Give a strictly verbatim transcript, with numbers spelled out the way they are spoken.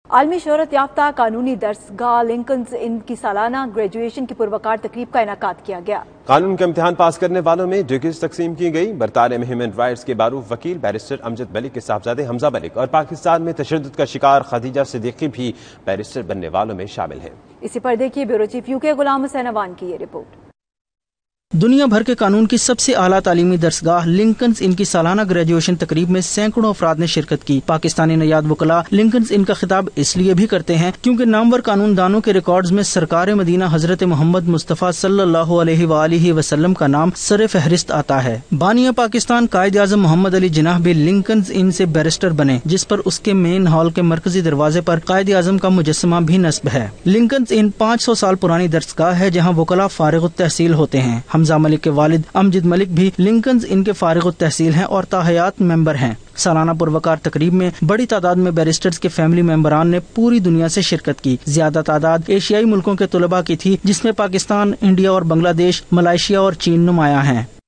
عالمی شہرت یافتہ قانونی درسگاہ لنکنز ان کی سالانہ گریجویشن کی پروقار تقریب کا انعقاد کیا گیا۔ قانون کا امتحان پاس کرنے والوں میں ڈگریز تقسیم کی گئی۔ برطانیہ میں ہیومن رائٹس کے معروف وکیل بیرسٹر امجد ملک کے صاحبزادے حمزہ ملک اور پاکستان میں تشدد کا شکار خدیجہ صدیقی بھی بیرسٹر بننے والوں میں شامل ہیں۔ اسی پر دیکھیے بیورو چیف یو کے غلام حسین اوان کی یہ رپورٹ۔ دنیا بھر کے قانون کی سب سے اعلیٰ تعلیمی درسگاہ لنکنز ان کی سالانہ گریجویشن تقریب میں سینکڑوں افراد نے شرکت کی۔ پاکستانی نژاد وکلاء لنکنز ان کا خطاب اس لیے بھی کرتے ہیں کیونکہ نامور قانون دانوں کے ریکارڈز میں سرکار مدینہ حضرت محمد مصطفیٰ صلی اللہ علیہ وآلہ وسلم کا نام سر فہرست آتا ہے۔ بانیہ پاکستان قائد اعظم محمد علی جناح بھی لنکنز ان سے بیرسٹر بنے، جس پر اس کے مین ہال کے مرکزی دروازے پر قائد اعظم کا مجسمہ بھی نصب ہے۔ لنکنز ان پانچ سو سال پرانی درسگاہ ہے جہاں وکلاء فارغ التحصیل ہوتے ہیں۔ حمزہ ملک کے والد امجد ملک بھی لنکنز ان کے فارغ التحصیل ہیں اور تاحیات ممبر ہیں۔ سالانہ پروقار تقریب میں بڑی تعداد میں بیرسٹرز کے فیملی ممبران نے پوری دنیا سے شرکت کی۔ زیادہ تعداد ایشیائی ملکوں کے طلباء کی تھی، جس میں پاکستان، انڈیا اور بنگلہ دیش، ملائیشیا اور چین نمایاں ہیں۔